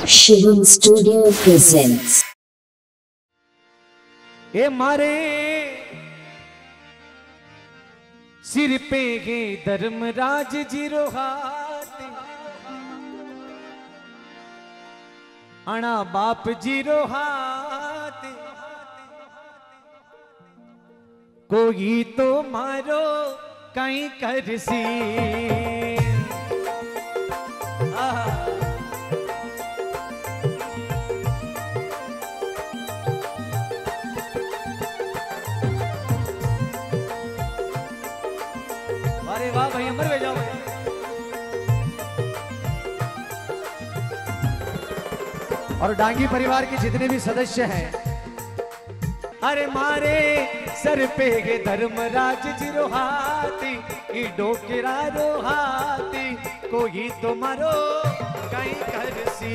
Shivam studio presents. ए मारे सिर पे गे धर्मराज जीरो हाथ, अणा बाप जीरो हाथ, कोई तो मारो कहीं करसी। अरे वाह भाई, अमर में जाओ। और डांगी परिवार के जितने भी सदस्य हैं, अरे मारे सर पे गे धर्मराज जीरो हाथी, डोकरा रो हाथी, कोई तो मारो कहीं करसी।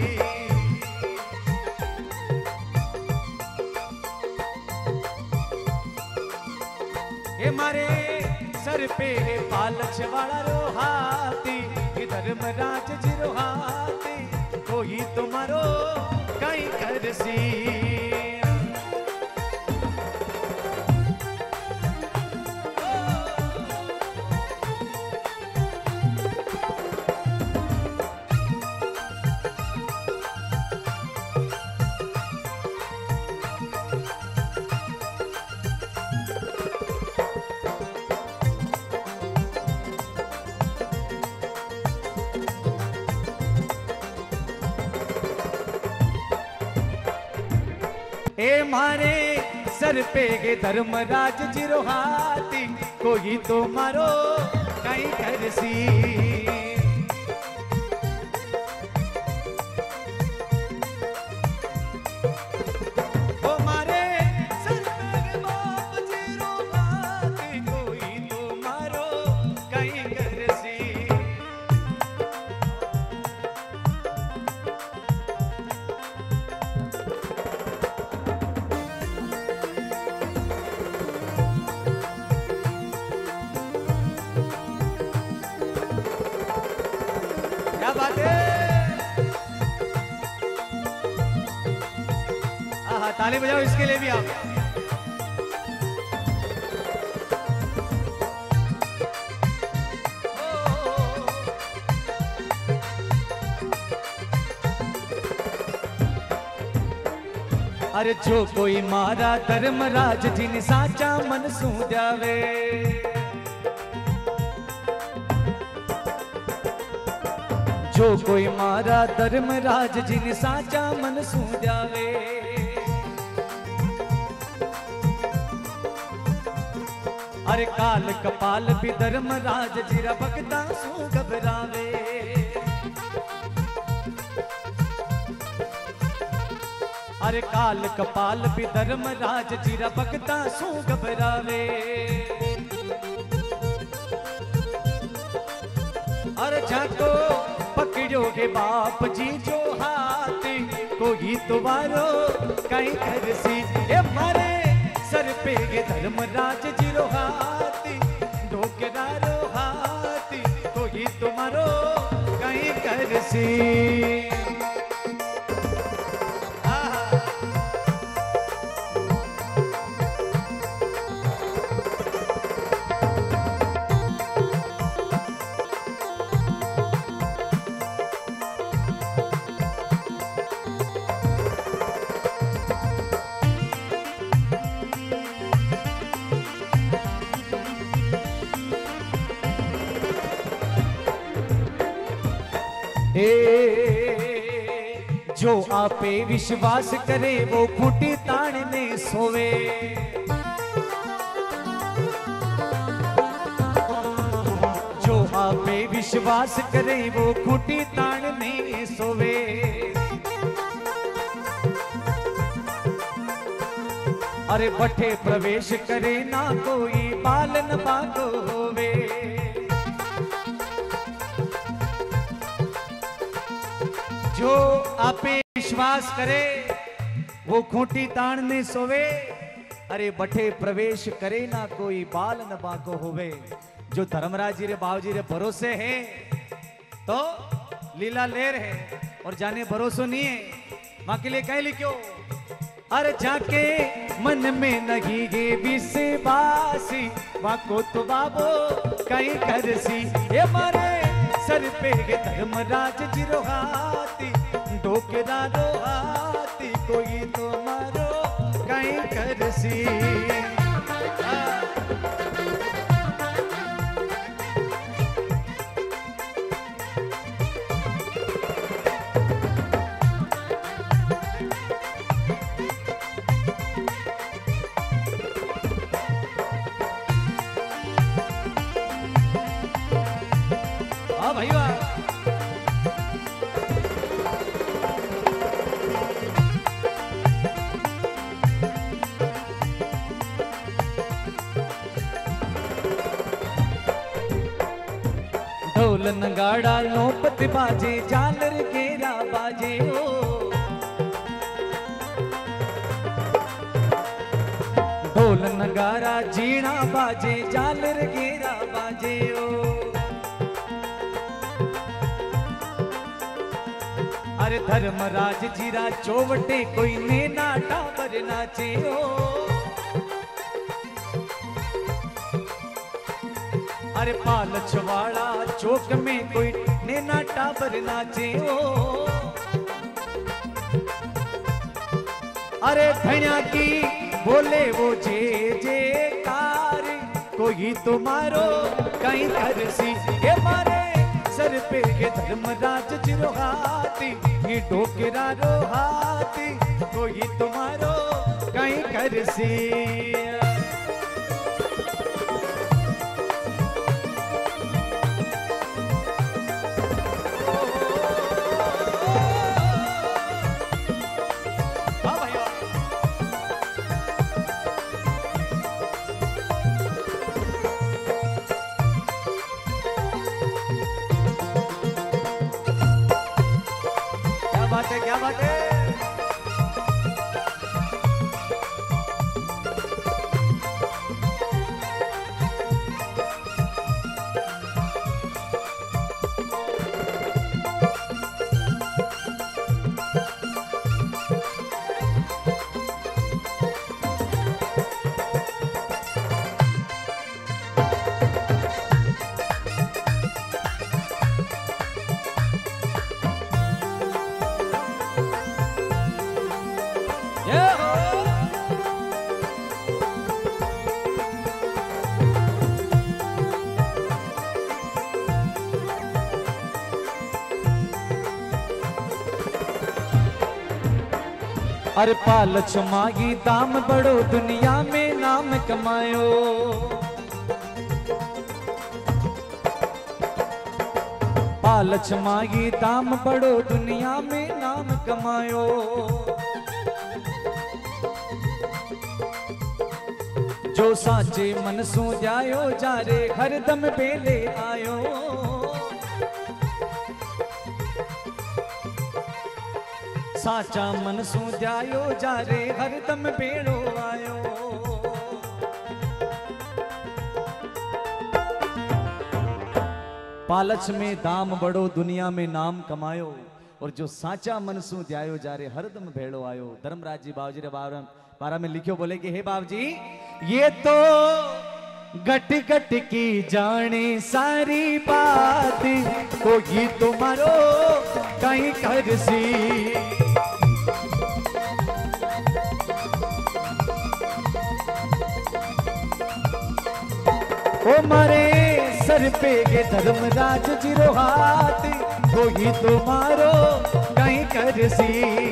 ए मारे सर पे पालच वाला रो हाथी, धर्मराज जीरो हाथी, कोई तुम्हारो कहीं करसी। ए मारे सर पे गे धर्मराज जीरो हाथी, कोई तो मारो कहीं करसी। ओ मारे सर पे गे बाप जीरो हाथी, कोई तो मारो कहीं करसी। क्या बात है? आहा, ताली बजाओ इसके लिए भी आप। अरे जो कोई मारा धर्मराज जिन साचा मन सू जावे, जो कोई मारा धर्मराज जिन साचा मन सू जावे। अरे काल कपाल भी धर्मराज जीरा भगता सू घबरावे। अरे काल कपाल भी धर्मराज जीरा भगता सू घबरावे। अरे झाको पकड़ोगे बाप जी जो हाथी, कोई तुम्हारो कहीं करसी। ए मारे सर पे गे धर्मराज जीरो हाथी, डोकरा रो हाथी, कोई तुम्हारो कहीं करसी। जो आपे विश्वास करे वो खूंटी ताड़ने सोवे। जो आपे विश्वास करे वो खूंटी ताड़ने सोवे। अरे बठे प्रवेश करे ना कोई पालन बाको होवे। जो आपे विश्वास करे वो खूंटी ताड़ने सोवे। अरे बठे प्रवेश करे ना कोई बाल न बाको होवे। जो धर्मराज जी रे बाबू जी रे भरोसे है तो लीला ले रहे और जाने भरोसो नहीं है माँ के लिए कह लिखो। अरे जाके मन में नगी गे विश्वासी माँ को तो बाबो कहीं करसी ये मारे सर पे गे धर्मराज जिरो हाथी डोकरा रो हाथी कोई तो मारो कहीं करसी। भाई वाह ढोल नगाड़ा नौपत बाजे झालर घेरा बाजे ओ ढोल नगाड़ा जीना बाजे झालर घेरा बाजे ओ अरे धर्मराज जीरा चौवटे कोई नैना टाबर नाचे ओ अरे पाल छवाड़ा चौक में कोई नैना टाबर नाचे ओ अरे धनिया की बोले वो जे जे कार कोई तुम्हारो कहीं करसी ये मारे सर पे ये धर्मराज जिरो हाथी ये डोकरा रो हाथी कोई तुम्हारो कहीं करसी। क्या बात है अरे पालच मागी दाम बड़ो दुनिया में नाम कमायो पालच मागी दाम बड़ो दुनिया में नाम कमायो जो साचे मन सू जायो जारे हरदम बेले आयो साचा मन सू जायो जारे हरदम बेड़ो आयो पालच में दाम बड़ो दुनिया में नाम कमायो और जो साचा मन सू जायो जारे हरदम भेड़ो आयो। धर्मराज जी बाबूजी रे बारा में लिखियो बोले कि हे बाबूजी ये तो गट गट की जाने सारी बात कोई तुम्हारो कहीं करसी ओ मारे सर पे गे धर्मराज जिरो हाथी कोई तुम्हारो कहीं करसी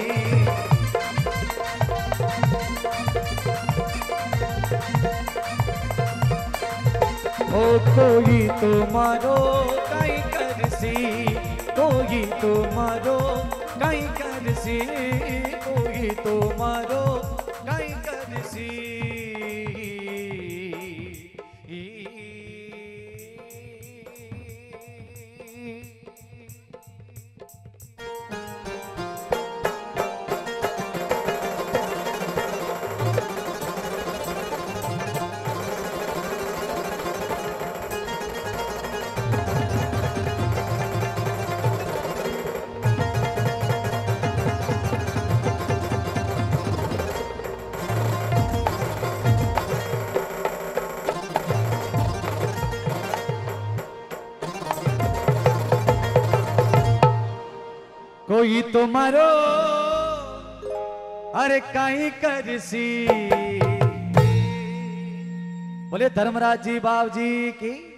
ओ कोई तुम्हारो कहीं करसी कोई तुम्हारो कहीं करसी कोई तुम्हारो कहीं करसी। कोई तो मारो अरे काई करसी। बोले धर्मराज जी बाबू जी की।